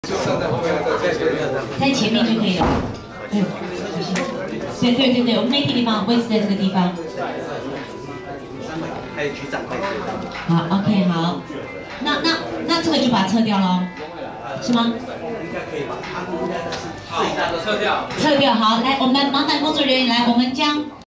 在前面就可以了。对对对对，我们媒体地方位置在这个地方。 还有局长可以。 好 ，OK， 好。那这个就把它撤掉喽，是吗？ 应该可以吧？他们应该是最大的撤掉。 撤掉，好，来，我们麻烦工作人员来，我们将。